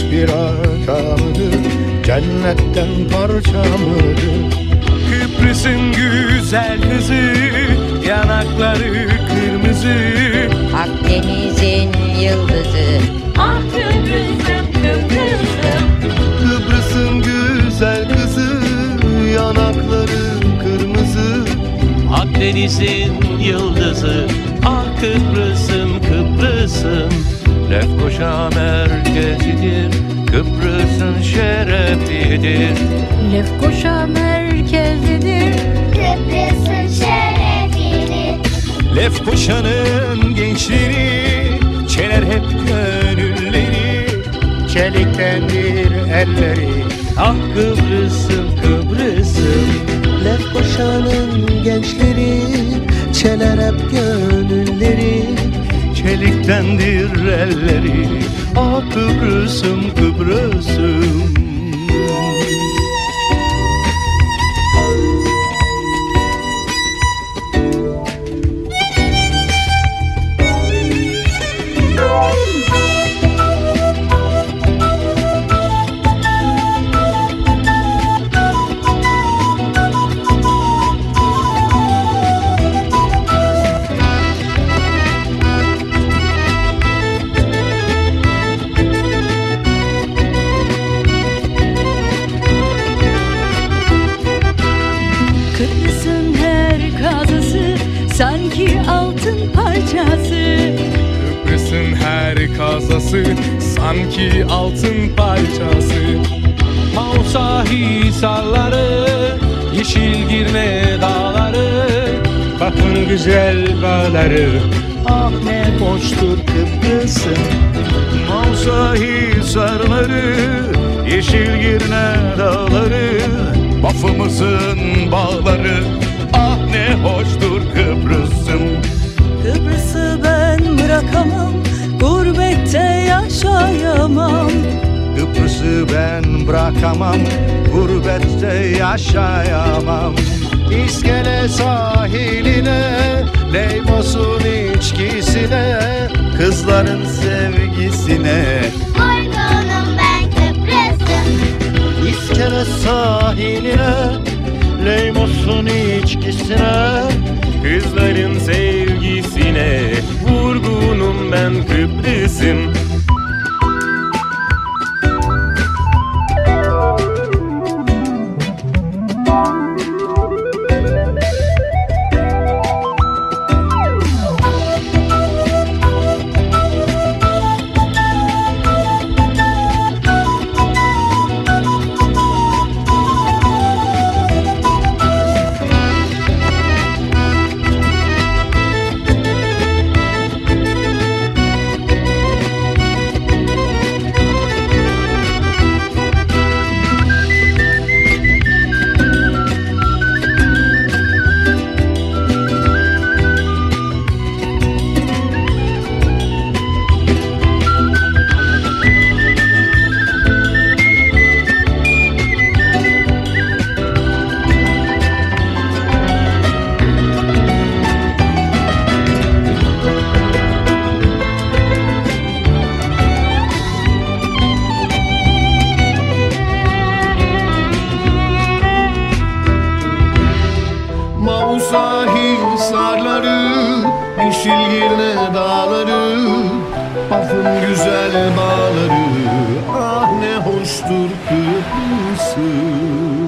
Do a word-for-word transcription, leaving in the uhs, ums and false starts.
bir hata mıdır, cennetten parça mıdır? Kıbrıs'ın güzel kızı, yanakları kırmızı. Akdeniz'in yıldızı, ah Kıbrıs'ım, Kıbrıs'ım. Kıbrıs'ın güzel kızı, yanakları kırmızı. Akdeniz'in yıldızı, ah Kıbrıs'ım, Kıbrıs'ım. Lefkoşa merkezidir, Kıbrıs'ın şerefidir. Lefkoşa merkezidir, Kıbrıs'ın şerefidir. Lefkoşa'nın gençleri çeler hep gönülleri. Çeliktendir elleri, Ah Kıbrıs'ım, Kıbrıs'ım. Lefkoşa'nın gençleri çeler hep gönülleri. Çeliktendir elleri, ah Kıbrıs'ım, Kıbrıs'ım. Kıbrıs'ın her kazası sanki altın parçası. Kıbrıs'ın her kazası sanki altın parçası. Mausa hisarları, yeşil Girne dağları. bakın güzel bağları, ah ne hoştur Kıbrıs'ım. Mausa hisarları, yeşil Girne dağları. Bafımızın bağları, ah ne hoştur Kıbrıs'ım. Kıbrıs'ı ben bırakamam, gurbette yaşayamam. Kıbrıs'ı ben bırakamam, gurbette yaşayamam. İskele sahiline, Leymos'un içkisine, kızların sevgisine. Vurgunum ben Kıbrıs'ım. İskele sahiline, Leymos'un içkisine, Kızların sevgisine vurgunum ben Kıbrıs'ım. Mausa hisarları, yeşil Girne dağları. Bafın güzel bağları, ah ne hoştur Kıbrıs'ım.